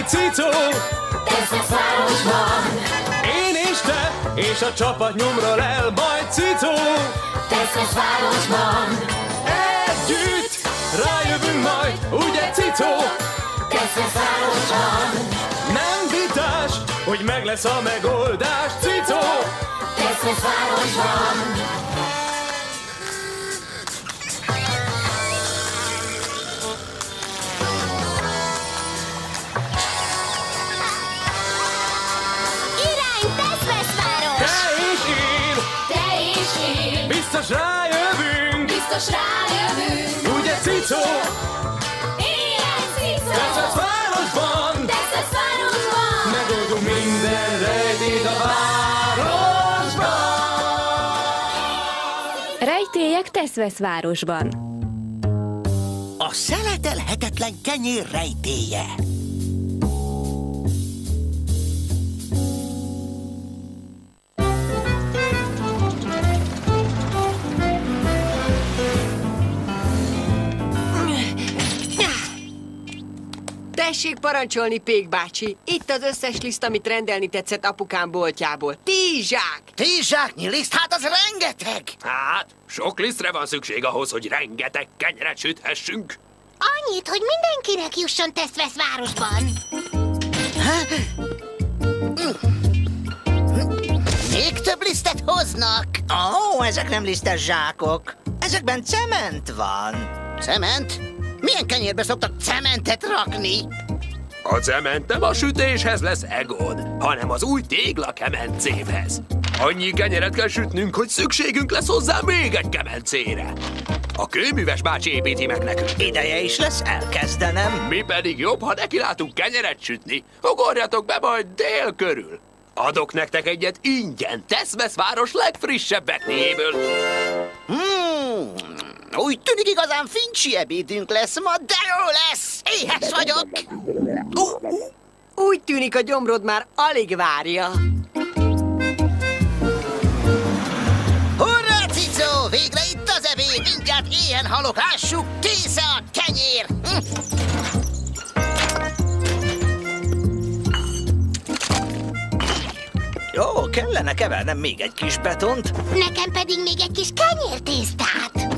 Cicó! Teszveszvárosban. Én és te, és a csapat nyomról el, majd Cicó! Teszveszvárosban. Együtt rájövünk majd, ugye Cicó? Teszveszvárosban. Nem vitás, hogy meg lesz a megoldás, Cicó! Teszveszvárosban. Biztos rájövünk! Biztos rájövünk! Ugye Cicó? Igen, Cicó! Teszveszvárosban! Teszveszvárosban! Megoldunk minden rejtét a városban! Rejtélyek Teszveszvárosban. A szeletelhetetlen kenyér rejtélye. Tessék parancsolni, Pék bácsi. Itt az összes liszt, amit rendelni tetszett apukám boltjából. 10 zsák! 10 zsáknyi liszt? Hát az rengeteg! Hát, sok lisztre van szükség ahhoz, hogy rengeteg kenyeret süthessünk. Annyit, hogy mindenkinek jusson Teszveszvárosban. Még több lisztet hoznak? Ó, ezek nem lisztes zsákok. Ezekben cement van. Cement? Milyen kenyérbe szoktak cementet rakni? A cement nem a sütéshez lesz, Egon, hanem az új téglakemencéhez. Annyi kenyeret kell sütnünk, hogy szükségünk lesz hozzá még egy kemencére. A kőműves bácsi építi meg nekünk. Ideje is lesz elkezdenem. Mi pedig jobb, ha nekilátunk kenyeret sütni. Ugorjatok be majd dél körül. Adok nektek egyet ingyen Teszveszváros legfrissebb vekniéből. Úgy tűnik igazán fincsi ebédünk lesz ma, de jó lesz! Éhes vagyok! Úgy tűnik, a gyomrod már alig várja. Hurrá, Cicó! Végre itt az ebéd! Mindjárt éhen halok, lássuk! Kész a kenyér! Jó, kellene kevernem még egy kis betont. Nekem pedig még egy kis kenyértésztát.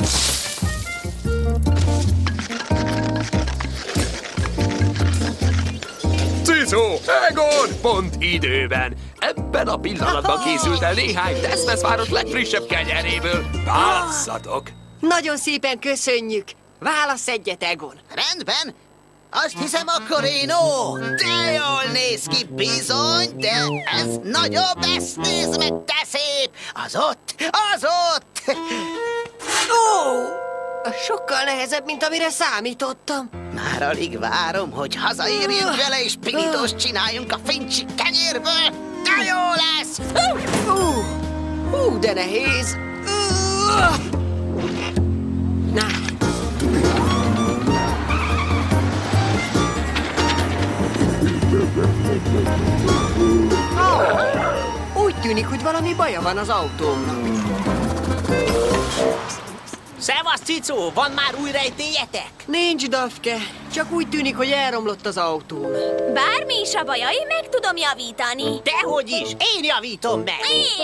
Cicó, Egon, pont időben. Ebben a pillanatban készült el néhány Teszveszváros legfrissebb kenyeréből. Válasszatok! Nagyon szépen köszönjük. Válasz egyet, Egon. Rendben. Azt hiszem, akkor én ó! De jól néz ki, bizony, de ez nagyobb, ezt nézd meg, de szép! Az ott! Az ott! Ó! Sokkal nehezebb, mint amire számítottam. Már alig várom, hogy hazaérjünk vele, és pirítóst csináljunk a fincsi kenyérből! De jó lesz! Hú, de nehéz. Na. Úgy tűnik, hogy valami baja van az autómnak. Szevasz, Cicó! Van már új rejtélyetek? Nincs, Dafke. Csak úgy tűnik, hogy elromlott az autóm. Bármi is a baja, én meg tudom javítani. Dehogy is! Én javítom meg!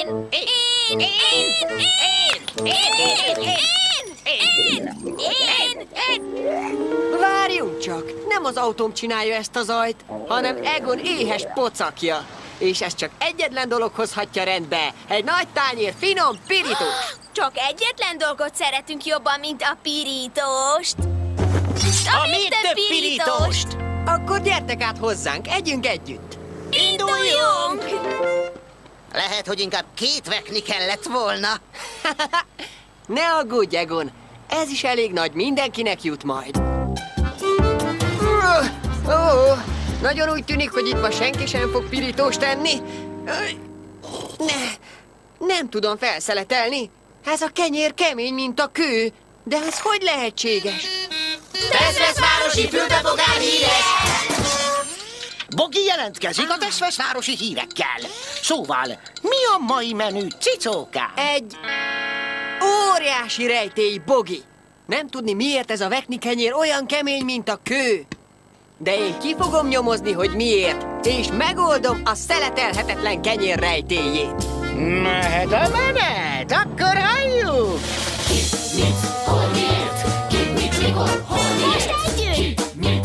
Várjunk csak! Nem az autóm csinálja ezt a zajt, hanem Egon éhes pocakja. És ez csak egyetlen dolog hozhatja rendbe. Egy nagy tányér finom pirítós. Csak egyetlen dolgot szeretünk jobban, mint a pirítóst. A még több pirítóst! Akkor gyertek át hozzánk, együnk együtt. Induljunk! Lehet, hogy inkább 2 vekni kellett volna. Ne aggódj, Egon. Ez is elég nagy, mindenkinek jut majd. Nagyon úgy tűnik, hogy itt ma senki sem fog pirítóst tenni. Nem tudom felszeletelni. Ez a kenyér kemény, mint a kő. De ez hogy lehetséges? Teszveszvárosi fürdőbogár híres! Bogi jelentkezik a Teszveszvárosi hírekkel. Szóval, mi a mai menü, Cicókám? Egy óriási rejtély, Bogi. Nem tudni, miért ez a vekni kenyér olyan kemény, mint a kő. De én ki fogom nyomozni, hogy miért, és megoldom a szeletelhetetlen kenyér rejtélyét. Mehet a menet, akkor halljuk! Most együtt!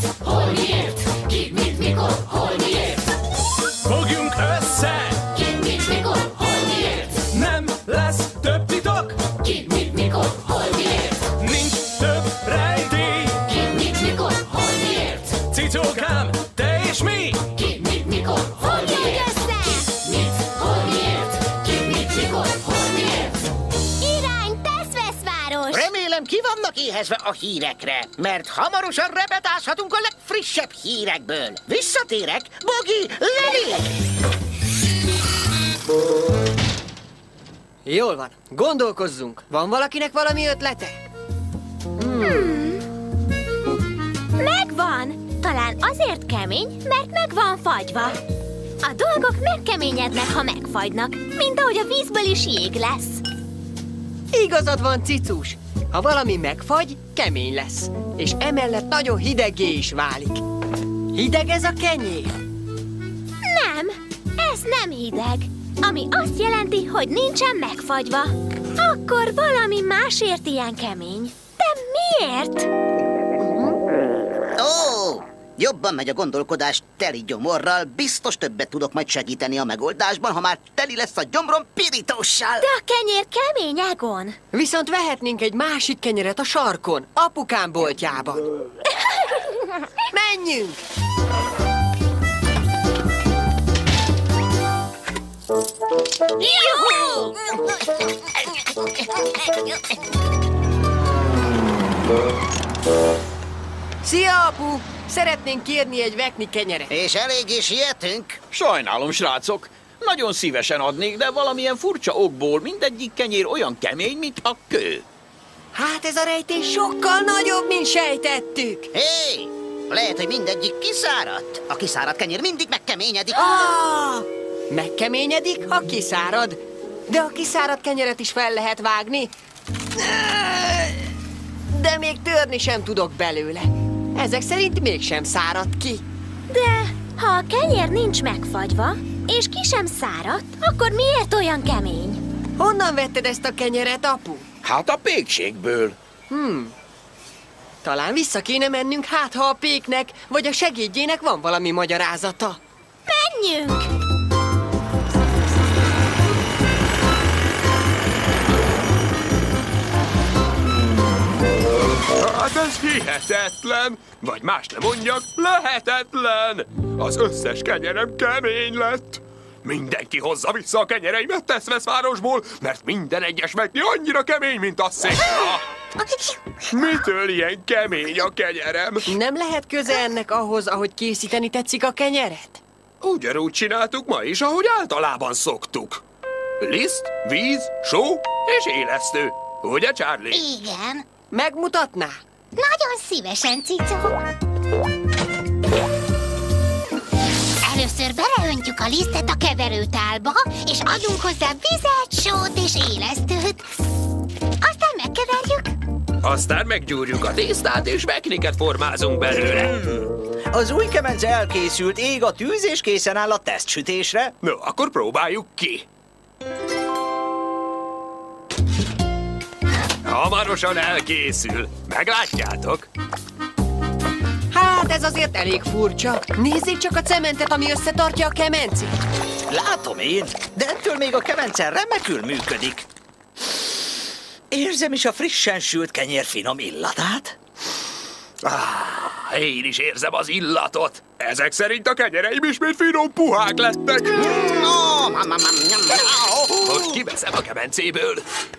Fogjunk össze! Nem lesz több titok! Nincs több rejtély! Cicókám, te és mi! Fogjunk össze! Irány Tesz-Vesz-város! Remélem ki vannak éhezve a hírekre, mert hamarosan repetázhatunk a legfrissebb hírekből. Visszatérek, Bogi, Leli! Jól van, gondolkozzunk. Van valakinek valami ötlete? Megvan! Talán azért kemény, mert meg van fagyva. A dolgok megkeményednek, ha megfagynak, mint ahogy a vízből is jég lesz. Igazad van, Cicus. Ha valami megfagy, kemény lesz. És emellett nagyon hideggé is válik. Hideg ez a kenyér? Nem, ez nem hideg. Ami azt jelenti, hogy nincsen megfagyva. Akkor valami másért ilyen kemény. De miért? Ó, jobban megy a gondolkodás teli gyomorral. Biztos többet tudok majd segíteni a megoldásban, ha már teli lesz a gyomrom pirítóssal. De a kenyér kemény, Egon. Viszont vehetnénk egy másik kenyeret a sarkon, apukám boltjában. Menjünk! Juhú! Szia, apu! Szeretnénk kérni egy vekni kenyeret. És eléggé sietünk. Sajnálom, srácok. Nagyon szívesen adnék, de valamilyen furcsa okból mindegyik kenyér olyan kemény, mint a kő. Hát ez a rejtély sokkal nagyobb, mint sejtettük. Hé, lehet, hogy mindegyik kiszáradt. A kiszáradt kenyér mindig megkeményedik. Megkeményedik, ha kiszárad. De a kiszáradt kenyeret is fel lehet vágni. De még törni sem tudok belőle. Ezek szerint mégsem szárad ki. De ha a kenyér nincs megfagyva, és ki sem száradt, akkor miért olyan kemény? Honnan vetted ezt a kenyeret, apu? Hát a pékségből. Talán vissza kéne mennünk, hát ha a péknek vagy a segédjének van valami magyarázata. Menjünk! Hát ez hihetetlen! Vagy más nem mondjak, lehetetlen! Az összes kenyerem kemény lett! Mindenki hozza vissza a kenyereimet Tesz-Vesz-városból, mert minden egyes megni annyira kemény, mint a szikla! Mitől ilyen kemény a kenyerem? Nem lehet köze ennek ahhoz, ahogy készíteni tetszik a kenyeret? Ugyanúgy csináltuk ma is, ahogy általában szoktuk. Liszt, víz, só és élesztő. Ugye, Charlie? Igen. Megmutatná? Nagyon szívesen, Cicó. Először beleöntjük a lisztet a keverőtálba, és adunk hozzá vizet, sót és élesztőt. Aztán megkeverjük. Aztán meggyúrjuk a tésztát, és vekniket formázunk belőle. Az új kemence elkészült, ég a tűz, és készen áll a tesztsütésre. No, akkor próbáljuk ki. Hamarosan elkészül. Meglátjátok. Hát ez azért elég furcsa. Nézzék csak a cementet, ami összetartja a kemencét. Látom én, de ettől még a kemence remekül működik. Érzem is a frissen sült kenyér finom illatát. Én is érzem az illatot. Ezek szerint a kenyereim ismét finom puhák lettek. Most kiveszem a kemencéből.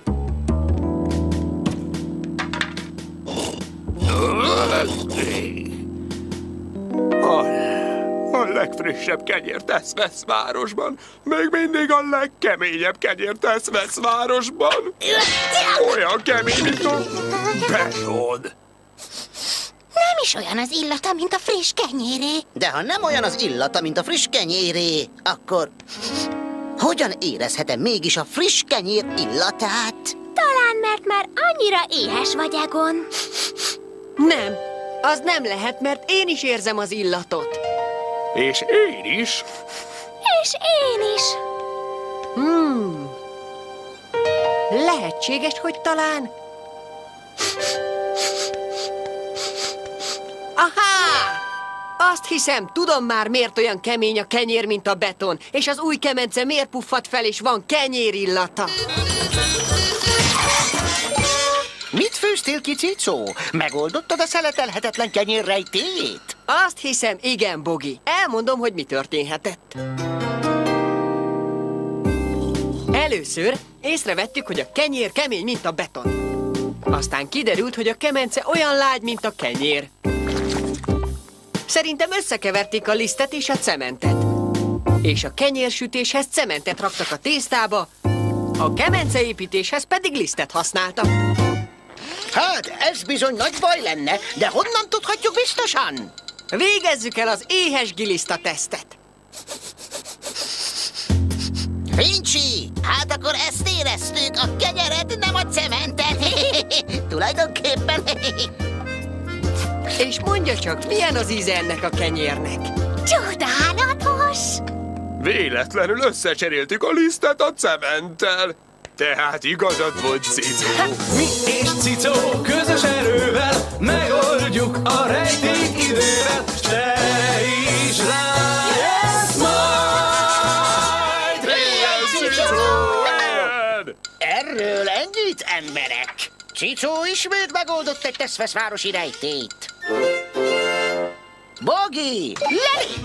A legfrissebb kenyér Tesz-Vesz-városban. Még mindig a legkeményebb kenyér Tesz-Vesz-városban. Olyan kemény, mint a beton. Nem is olyan az illata, mint a friss kenyéré. De ha nem olyan az illata, mint a friss kenyéré, akkor hogyan érezhetem mégis a friss kenyér illatát? Talán, mert már annyira éhes vagy, Egon. Nem, Az nem lehet, mert én is érzem az illatot. És én is. És én is. Lehetséges, hogy talán... Ahá! Azt hiszem, tudom már, miért olyan kemény a kenyér, mint a beton, és az új kemence miért puffad fel, és van kenyér illata. Mit főztél ki, Cicó? Megoldottad a szeletelhetetlen kenyér rejtélyét? Azt hiszem, igen, Bogi. Elmondom, hogy mi történhetett. Először észrevettük, hogy a kenyér kemény, mint a beton. Aztán kiderült, hogy a kemence olyan lágy, mint a kenyér. Szerintem összekeverték a lisztet és a cementet. És a kenyérsütéshez cementet raktak a tésztába, a kemenceépítéshez pedig lisztet használtak. Hát, ez bizony nagy baj lenne, de honnan tudhatjuk biztosan? Végezzük el az éhes giliszta tesztet. Fincsi, hát akkor ezt éreztük, a kenyeret, nem a cementet. Tulajdonképpen. És mondja csak, milyen az íze ennek a kenyérnek? Csodálatos! Véletlenül összecseréltük a lisztet a cementtel. Tehát igazad volt, Cicó. Mi és Cicó közös erővel megoldjuk a rejték idővel. Te is rájössz majd! Erről ennyit, emberek? Cicó ismét megoldott egy Teszveszvárosi rejtét. Bogi! Leli!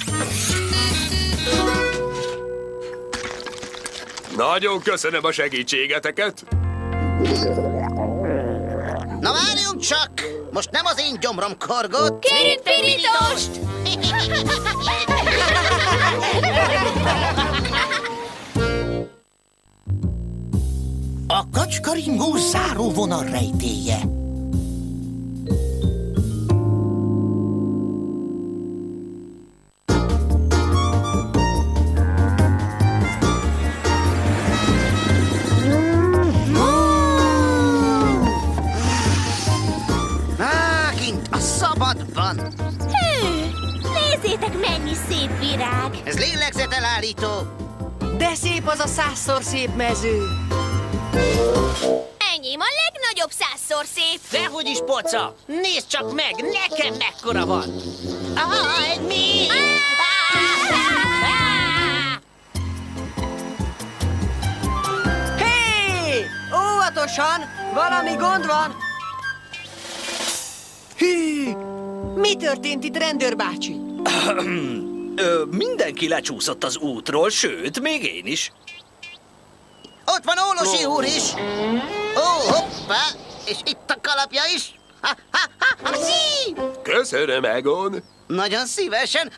Nagyon köszönöm a segítségeteket. Na várjunk csak! Most nem az én gyomrom korgott. Kérjük pirítóst! A kacskaringó záróvonal rejtélye. Kint a szabadban. Nézzétek, mennyi szép virág! Ez lélegzetelállító. De szép az a 100-szor szép mező. Enyém a legnagyobb 100-szor szép! Dehogy is, poca! Nézd csak meg, nekem mekkora van! Egy mi? Hé! Óvatosan! Valami gond van! Hű! Mi történt itt, rendőrbácsi? Mindenki lecsúszott az útról, sőt, még én is. Ott van Ólosi úr is! Ó, hoppá! És itt a kalapja is! Zí! Köszönöm, Egon. Nagyon szívesen!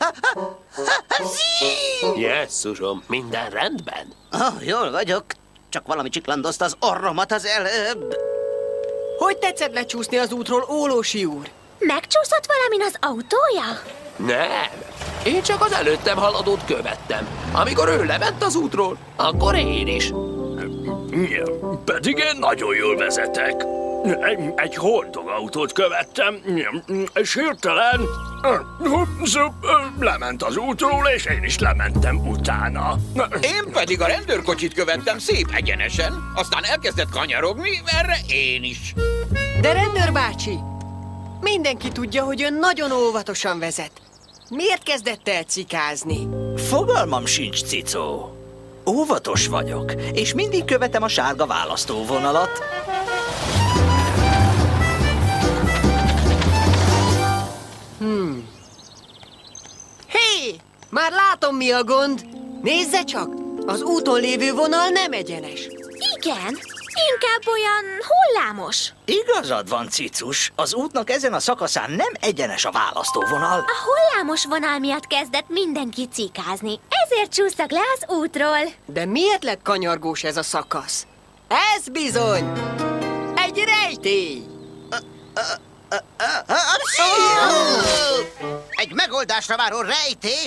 Zí! Jesszusom, minden rendben? Jól vagyok. Csak valami csiklandozta az orromat az előbb. Hogy tetszett lecsúszni az útról, Ólosi úr? Megcsúszott valamin az autója? Nem. Én csak az előttem haladót követtem. Amikor ő lement az útról, akkor én is. Pedig én nagyon jól vezetek. Egy hordogautót követtem, és hirtelen lement az útról, és én is lementem utána. Én pedig a rendőrkocsit követtem szép egyenesen, aztán elkezdett kanyarogni, erre én is. De rendőrbácsi, mindenki tudja, hogy ön nagyon óvatosan vezet. Miért kezdett el cikázni? Fogalmam sincs, Cicó. Óvatos vagyok, és mindig követem a sárga választóvonalat. Hé! Már látom, mi a gond. Nézze csak! Az úton lévő vonal nem egyenes. Igen, inkább olyan hullámos. Igazad van, Cicus. Az útnak ezen a szakaszán nem egyenes a választóvonal. A hullámos vonal miatt kezdett mindenki cikázni. Ezért csúsztak le az útról. De miért lett kanyargós ez a szakasz? Ez bizony egy rejtély! Egy megoldásra váró rejtély.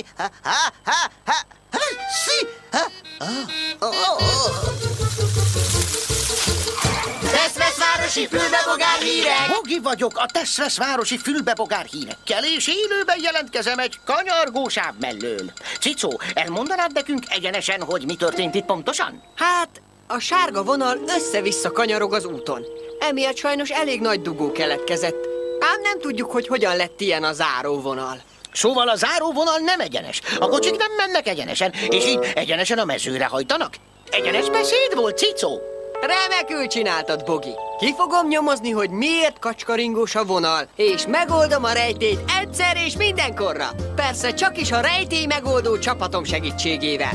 Teszveszvárosi fülbebogár hírek! Bogi vagyok, a Teszvesz városi fülbebogár hírekkel, és élőben jelentkezem egy kanyargó sáv mellől. Cicó, elmondanád nekünk egyenesen, hogy mi történt itt pontosan? Hát, a sárga vonal össze-vissza kanyarog az úton. Emiatt sajnos elég nagy dugó keletkezett. Ám nem tudjuk, hogy hogyan lett ilyen a záróvonal. Szóval a záróvonal nem egyenes. A kocsik nem mennek egyenesen, és így egyenesen a mezőre hajtanak. Egyenes beszéd volt, Cicó. Remekül csináltad, Bogi. Ki fogom nyomozni, hogy miért kacskaringós a vonal, és megoldom a rejtélyt egyszer és mindenkorra. Persze csak is a rejtély megoldó csapatom segítségével.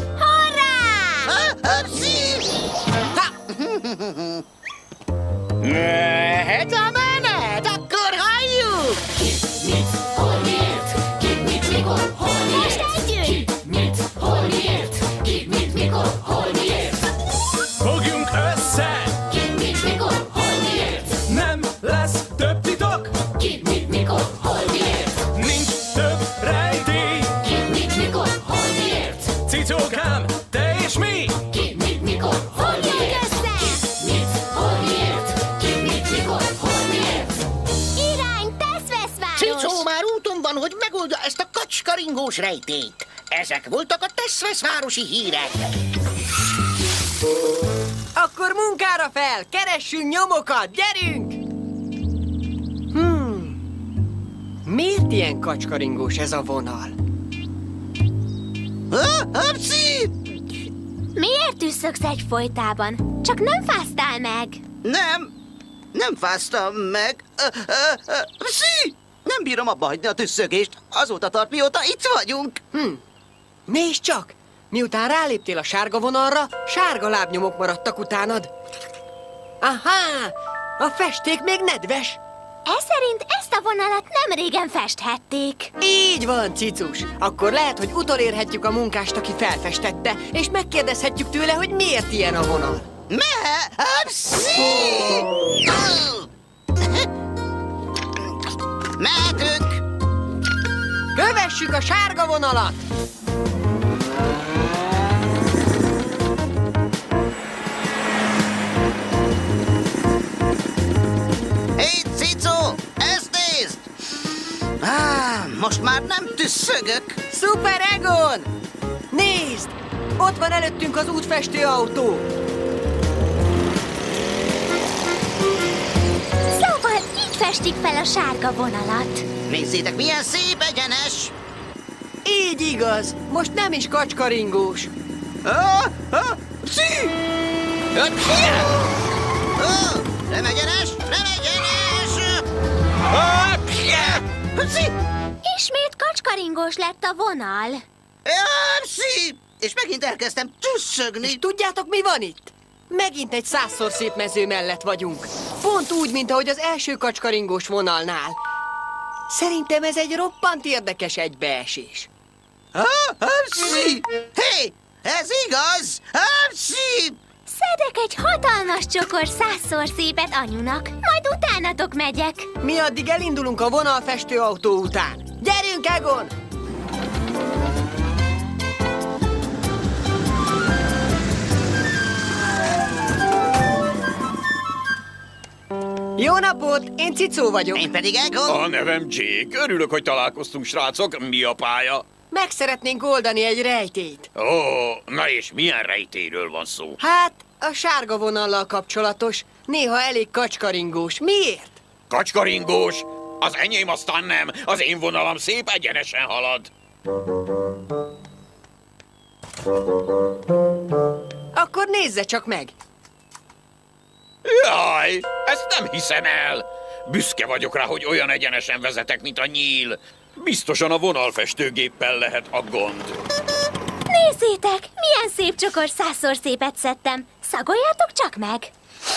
Mehet a menet, akkor halljuk! Most együtt! Fogjunk össze! Nem lesz több titok! Nincs több rejtély! Cicókám, te és mi! Fogjuk össze! Irány, Teszveszváros! Cicó már úton van, hogy megoldja ezt a kacskaringós rejtélyt. Ezek voltak a Teszvesz városi hírek. Akkor munkára fel! Keressünk nyomokat! Gyerünk! Miért ilyen kacskaringós ez a vonal? Miért üsszögsz egyfolytában? Csak nem fáztál meg? Nem fáztam meg. Nem bírom abba hagyni a tüsszögést. Azóta tart, mióta itt vagyunk. Nézd csak! Miután ráléptél a sárga vonalra, sárga lábnyomok maradtak utánad. Aha! A festék még nedves. Ez szerint ezt a vonalat nem régen festhették. Így van, Cicus. Akkor lehet, hogy utolérhetjük a munkást, aki felfestette, és megkérdezhetjük tőle, hogy miért ilyen a vonal. Mehetünk! Kövessük a sárga vonalat! Hé, Cicó, ezt nézd! Most már nem tüsszögök. Szuper Egon! Nézd! Ott van előttünk az útfestő autó. Szóval így festik fel a sárga vonalat. Nézzétek, milyen szép egyenes! Így igaz, most nem is kacskaringós. Nem egyenes, nem egyenes! Ismét kacskaringós lett a vonal. És megint elkezdtem tüsszögni. És tudjátok, mi van itt? Megint egy 100-szor szép mező mellett vagyunk. Pont úgy, mint ahogy az első kacskaringós vonalnál. Szerintem ez egy roppant érdekes egybeesés. Hé, ez igaz! Szedek egy hatalmas csokor 100-szor szépet anyunak, majd utánatok megyek. Mi addig elindulunk a vonalfestő autó után. Gyerünk, Egon! Jó napot! Én Cicó vagyok. Én pedig Egon. A nevem Jake. Örülök, hogy találkoztunk, srácok. Mi a pálya? Meg szeretnénk oldani egy rejtélyt. Ó, na és milyen rejtélyről van szó? Hát, a sárga vonallal kapcsolatos. Néha elég kacskaringós. Miért? Kacskaringós? Az enyém aztán nem. Az én vonalam szép egyenesen halad. Akkor nézze csak meg. Jaj, ezt nem hiszem el. Büszke vagyok rá, hogy olyan egyenesen vezetek, mint a nyíl. Biztosan a vonalfestőgéppel lehet a gond. Nézzétek, milyen szép csokor 100-szor szépet szedtem. Szagoljátok csak meg.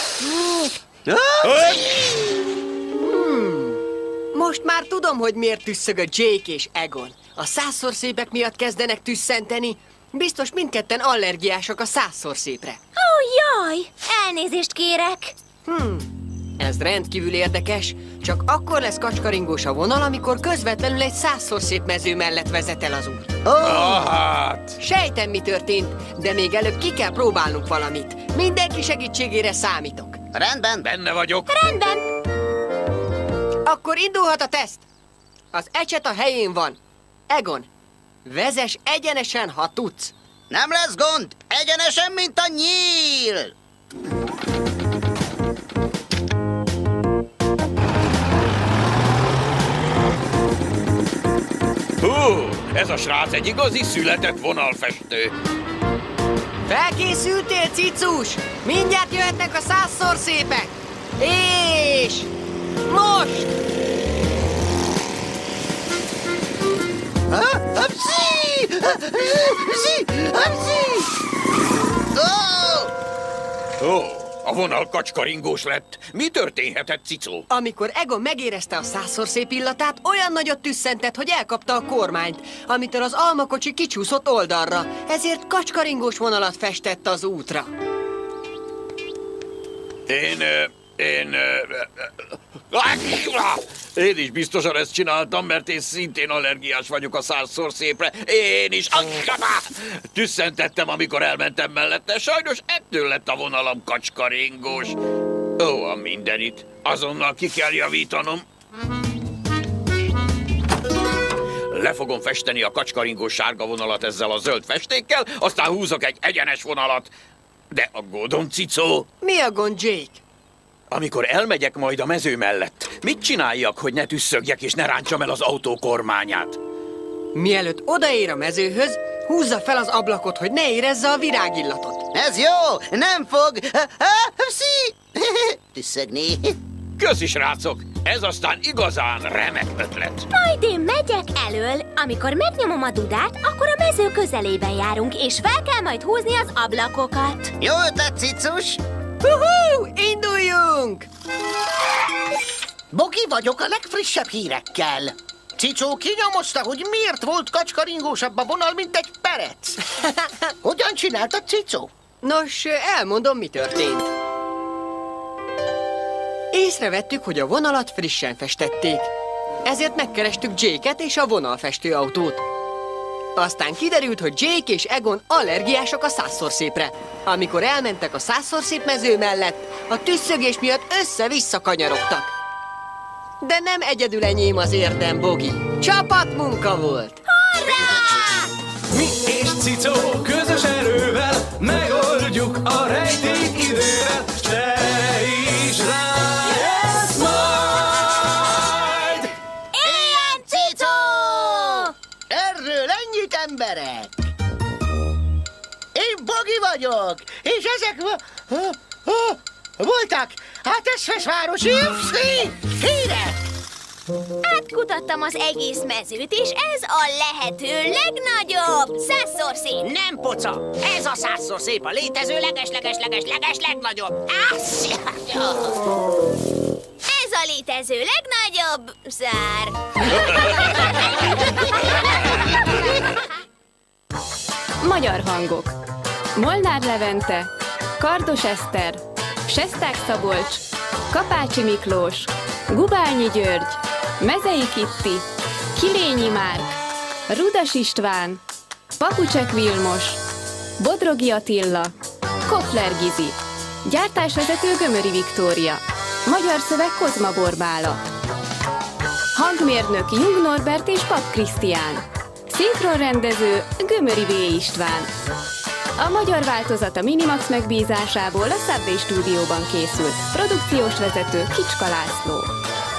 Most már tudom, hogy miért tüsszögött Jake és Egon. A 100-szor szépek miatt kezdenek tüsszenteni. Biztos mindketten allergiások a 100-szor szépre. Ó, jaj! Elnézést kérek. Ez rendkívül érdekes. Csak akkor lesz kacskaringós a vonal, amikor közvetlenül egy 100-szor szép mező mellett vezet el az út. Hát... Sejtem, mi történt, de még előbb ki kell próbálnunk valamit. Mindenki segítségére számítok. Rendben. Benne vagyok. Rendben. Akkor indulhat a teszt. Az ecset a helyén van. Egon, vezess egyenesen, ha tudsz. Nem lesz gond. Egyenesen, mint a nyíl. Hú, ez a srác egy igazi született vonalfestő. Felkészültél, cicus? Mindjárt jöhetnek a 100-szor szépek. És most! Hapszi! Ó, a vonal kacskaringós lett. Mi történhetett, Cicó? Amikor Egon megérezte a 100-szor szép illatát, olyan nagyot tüsszentett, hogy elkapta a kormányt, amitől az almakocsi kicsúszott oldalra, ezért kacskaringós vonalat festett az útra. Én is biztosan ezt csináltam, mert én szintén allergiás vagyok a 100-szor szépre. Én is tüsszentettem, amikor elmentem mellette. Sajnos ettől lett a vonalam kacskaringós. Ó, a mindenit. Azonnal ki kell javítanom. Le fogom festeni a kacskaringós sárga vonalat ezzel a zöld festékkel, aztán húzok egy egyenes vonalat. De aggódom, Cicó. Mi a gond, Jake? Amikor elmegyek majd a mező mellett, mit csináljak, hogy ne tüsszögjek és ne rántsam el az autó kormányát? Mielőtt odaér a mezőhöz, húzza fel az ablakot, hogy ne érezze a virágillatot. Ez jó, nem fog tüsszögni. Köszi, srácok! Ez aztán igazán remek ötlet. Majd én megyek elől. Amikor megnyomom a dudát, akkor a mező közelében járunk, és fel kell majd húzni az ablakokat. Jó ötlet, cicus! Hú, induljunk! Bogi vagyok a legfrissebb hírekkel. Cicó kinyomozta, hogy miért volt kacskaringósabb a vonal, mint egy perec. Hogyan csináltad, Cicó? Nos, elmondom, mi történt. Észrevettük, hogy a vonalat frissen festették. Ezért megkerestük Jake-et és a vonalfestőautót. Aztán kiderült, hogy Jake és Egon allergiások a 100-szor szépre. Amikor elmentek a 100-szor szép mező mellett, a tüsszögés miatt össze-vissza kanyarogtak. De nem egyedül enyém az érdem, Bogi. Csapatmunka volt. Mi és Cicó közös erővel megoldjuk a rejtélyt idővel. Te is rájössz majd! Éljen Cicó! Erről ennyit, emberek! Én Bogi vagyok, és ezek voltak a Teszvesvárosi hírek! Átkutattam az egész mezőt, és ez a lehető legnagyobb 100-szor szép. Nem, poca! Ez a 100-szor szép, a létező leges legnagyobb! Ez a létező legnagyobb szár. Magyar hangok. Molnár Levente, Kardos Eszter, Sesták Szabolcs, Kapácsi Miklós, Gubányi György, Mezei Kitti, Kilényi Márk, Rudas István, Papucsek Vilmos, Bodrogi Attila, Koffler Gizi. Gyártásvezető Gömöri Viktória. Magyar szöveg Kozma Borbála. Hangmérnök Jung Norbert és Pap Krisztián. Szinkronrendező Gömöri V. István. A magyar változat a Minimax megbízásából a Subway stúdióban készült. Produkciós vezető Kicska László.